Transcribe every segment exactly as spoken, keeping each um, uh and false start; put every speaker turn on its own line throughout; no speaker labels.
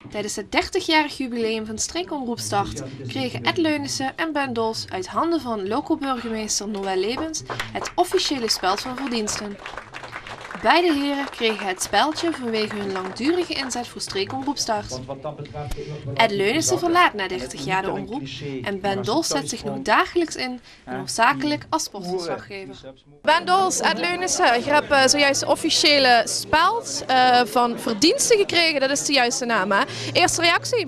Tijdens het dertigjarig jubileum van Streekomroep Start kregen Ed Leunissen en Ben Dols uit handen van loco-burgemeester Noël Lebens het officiële speld van verdiensten. Beide heren kregen het speldje vanwege hun langdurige inzet voor Streekomroep Start. Ed Leunissen verlaat na dertig jaar de omroep en Ben Dols zet zich nu dagelijks in en hoofdzakelijk als sportverslaggever. Ben Dols, Ed Leunissen, je hebt uh, zojuist de officiële speld uh, van verdiensten gekregen, dat is de juiste naam, hè? Eerste reactie?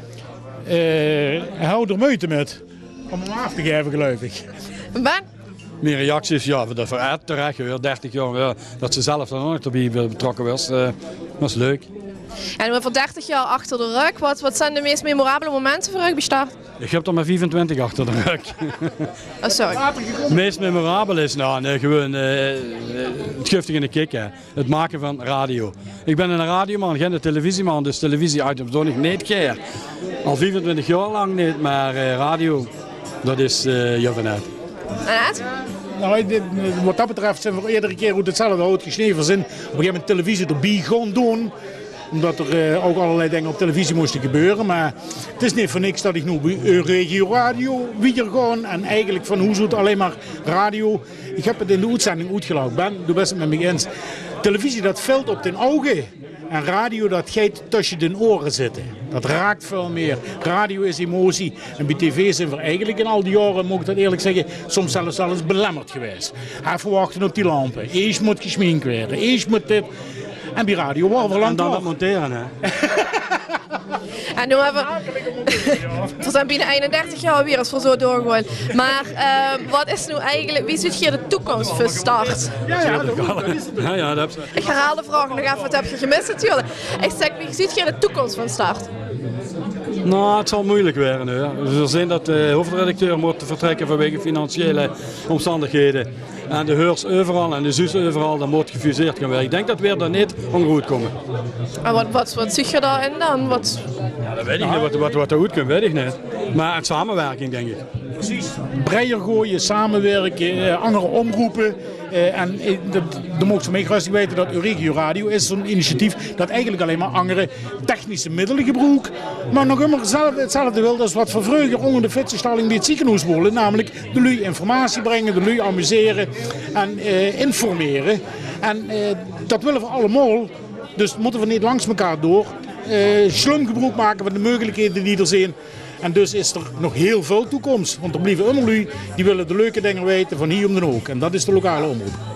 Uh, hou er moeite met om hem af te geven, geloof ik.
Ben?
Mijn reacties, ja, dat voor Ed terecht, weer dertig jaar, ja, dat ze zelf dan ook erbij betrokken was, uh, dat is leuk.
En we hebben dertig jaar achter de rug, wat, wat zijn de meest memorabele momenten voor Rugby Start?
Ik heb er maar vierentwintig achter de rug.
Oh, sorry.
Het meest memorabel is nou, nee, gewoon uh, het giftig in de kik, hè. Het maken van radio. Ik ben een radioman, geen televisieman, dus televisie-items doe ik niet keer. Al vierentwintig jaar lang niet, maar uh, radio, dat is uh, je van Ed.
En Ed?
Nou, wat dat betreft zijn we iedere keer hoe hetzelfde oud gesneven zijn. Op een gegeven moment televisie erbij gewoon doen. Omdat er uh, ook allerlei dingen op televisie moesten gebeuren. Maar het is niet voor niks dat ik nu bij regio radio weer gewoon. En eigenlijk van hoe zoet alleen maar radio. Ik heb het in de uitzending uitgelegd. Ben, doe best met me eens. Televisie dat valt op de ogen. En radio dat gaat tussen de oren zitten. Dat raakt veel meer. Radio is emotie. En bij tv zijn we eigenlijk in al die jaren, moet ik dat eerlijk zeggen, soms zelfs zelfs belemmerd geweest. Even wachten op die lampen. Eerst moet geschminkt worden. Eerst moet dit. En bij radio waren we lang
en dan dat monteren, hè?
En nu hebben we zijn binnen eenendertig jaar weer eens voor zo doorgegaan. Maar uh, wat is nu eigenlijk, wie ziet hier de toekomst voor Start?
Ja, ja, dat
ja, ja, dat
ik herhaal de vraag nog even, wat heb je gemist natuurlijk. Ik zeg, wie ziet hier de toekomst van Start?
Nou, het zal moeilijk worden. Hè. We zullen zien dat de hoofdredacteur moet vertrekken vanwege financiële omstandigheden. En de heurs overal en de zus overal, dat moet gefuseerd gaan worden. Ik denk dat we er niet ongehoord komen.
En wat, wat, wat zie je daarin dan? Wat...
Ja, dat weet ik niet. Wat, wat, wat er goed kan, weet ik niet. Maar het samenwerking, denk ik.
Precies. Breier gooien, samenwerken, andere omroepen. Uh, en uh, dan mogen ze mij gerust weten dat Euregio Radio is zo'n initiatief dat eigenlijk alleen maar andere technische middelen gebruikt. Maar nog immer hetzelfde, hetzelfde wil als wat voor vroeger onder de fietsenstalling bij het ziekenhuis willen. Namelijk de lui informatie brengen, de lui amuseren en uh, informeren. En uh, dat willen we allemaal. Dus moeten we niet langs elkaar door. Uh, slim gebruik maken van de mogelijkheden die er zijn. En dus is er nog heel veel toekomst. Want er blijven immer lui die willen de leuke dingen weten van hier om de hoek. En dat is de lokale omroep.